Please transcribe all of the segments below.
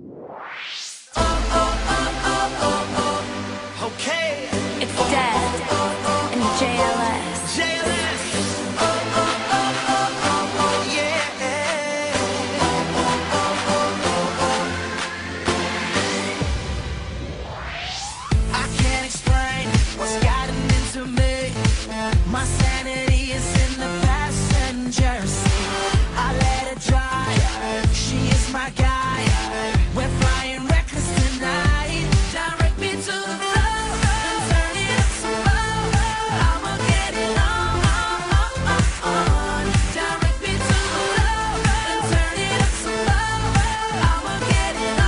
Okay. It's Dead and JLS. Yeah. I can't explain what's gotten into me. My sanity is in the passenger seat. I let it drive. She is my guide. We're flying reckless tonight. Direct me to the floor and turn it up some more. I'ma get it on. Direct me to the floor and turn it up some more. I'ma get it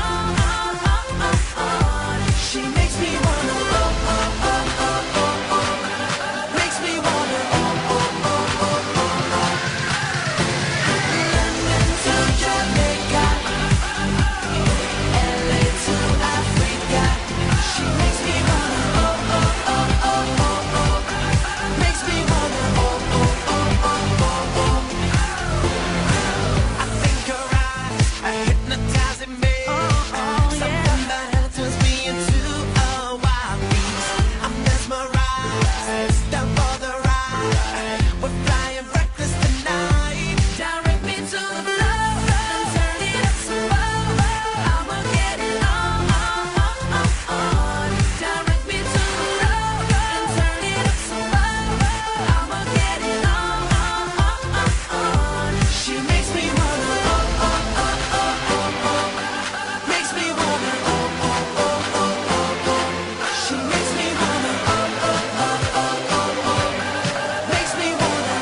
on. She makes me wanna makes me wanna London to Jamaica, LA to Africa. She makes me wanna makes me wanna I think her eyes are hypnotizing me. Something about her turns me into a wild beast. I'm mesmerized, down for the ride. We're flying reckless tonight. Direct me to the floor and turn it up some more. I'ma get it on. Direct me to the floor and turn it up some more. I'ma get it on. She makes me wanna makes me wanna she makes me wanna makes me wanna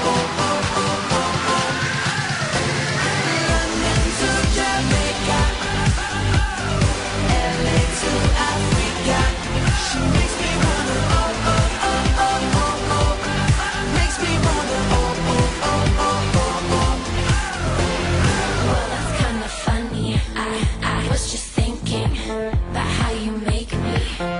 London to Jamaica, LA to Africa. She makes me wanna makes me wanna Well, that's kinda funny. I was just thinking about how you make me.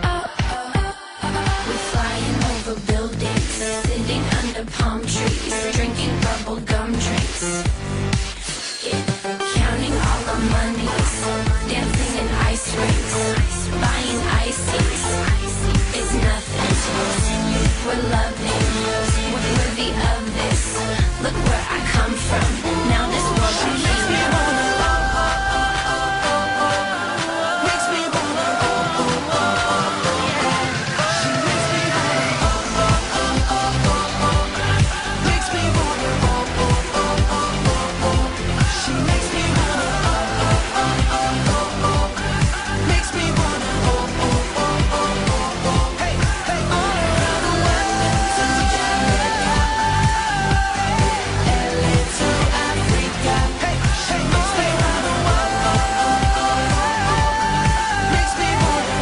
We're flying over buildings, sitting under palm trees, drinking bubble gum drinks. Yeah, counting all our monies, dancing in ice rinks, buying ices. It's nothing. We're loving, we're worthy of this. Look where I come from. Now this world I makes me came wanna makes me wanna she makes me wanna makes me wanna she makes me wanna makes me wanna hey hey all around the world to Jamaica, LA to Africa. Hey hey makes me wanna makes me wanna